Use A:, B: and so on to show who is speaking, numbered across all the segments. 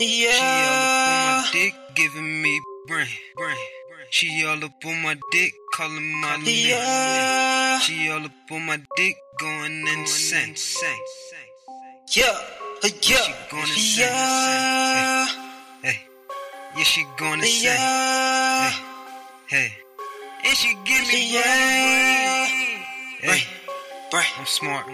A: She all up on my dick, giving me brain. She all up on my dick, calling my name. She all up on my dick, going insane. She going insane. Yeah, she going insane. Hey, and she give me brain. I'm smart.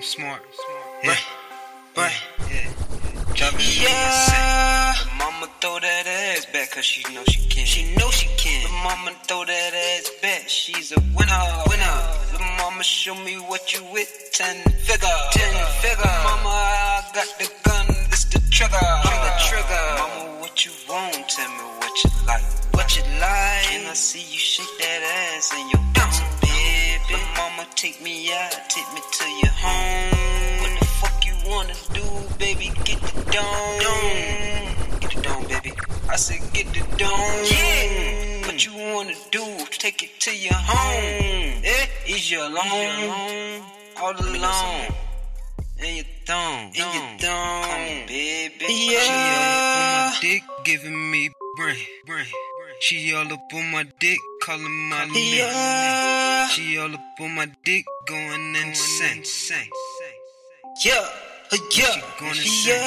A: Yeah. Driving me insane.
B: But mama throw that ass back cause she know she can. But mama throw that ass back, she's a winner. But mama show me what you with, 10 figure. Mama, I got the gun, it's the trigger. I'm the trigger. Mama, what you want? Tell me what you like. Can I see you shake that ass in your bounce, baby? But mama, take me out, take me to your home. What the fuck you wanna do, baby? Get the dome. Get the dome, baby. I said get the dome. Yeah. What you wanna do? Take it to your home. Is you alone? All alone. In your thong. Come on, baby.
A: She all up on my dick, giving me brain. She all up on my dick, calling my name. She all up on my dick, going insane. She going insane.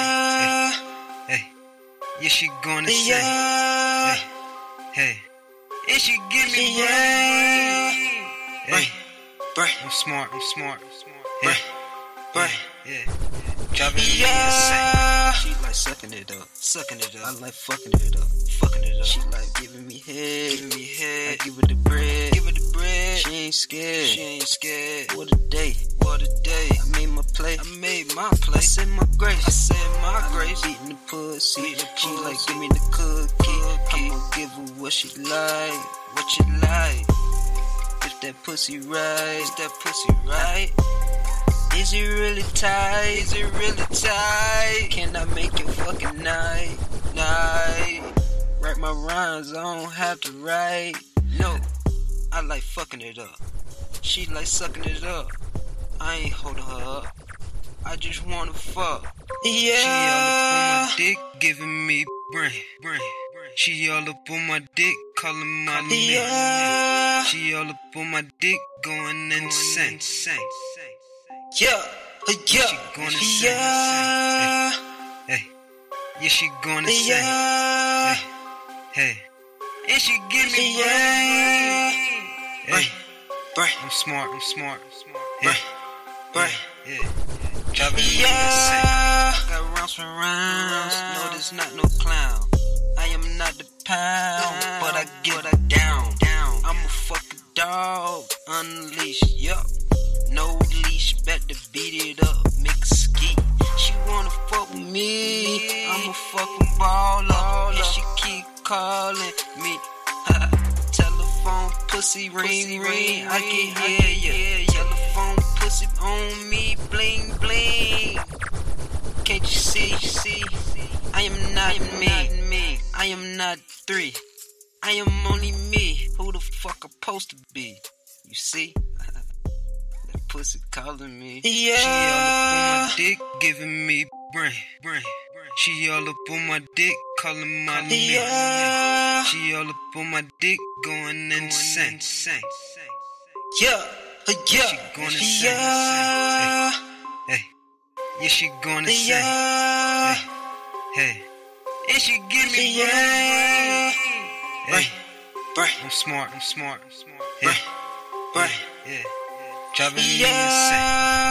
A: Yeah, she going insane. Hey, and she give me brain. I'm smart. Yeah. Driving me insane.
B: She like sucking it up. I like fucking it up. She like giving me head. I give her the bread. She ain't scared. What a day. I made my play. I said my grace. Beating the pussy. She like give me the cookie. I'ma give her what she like. If that pussy right. Is it really tight? Can I make it fucking night? Write my rhymes, I don't have to write. No, I like fucking it up. She like sucking it up. I ain't holding her up. I just wanna fuck.
A: She all up on my dick, giving me brain. She all up on my dick, calling my name. She all up on my dick, going insane. She going insane. Yeah, she going insane. Hey, and she give me brain. I'm smart. Yeah. Driving me insane.
B: Got rounds for rounds. No, this not no clown. I am not the pound, but I get it down. I'm a fucking dog, unleashed, yup. No leash, better beat it up, make a ski. She wanna fuck with me, I'm a fucking baller. And she keep calling me. Telephone, pussy, ring, I can hear ya. Telephone, pussy on me, bling. Can't you see? I am not me. I am not 3. I am only me. Who the fuck I'm supposed to be? You see? That pussy calling me.
A: She all up on my dick, giving me brain. She all up on my dick, calling my name. She all up on my dick, going insane. She going insane. Yeah, she going insane. Hey, and she give me brain. I'm smart. Yeah. Driving me insane.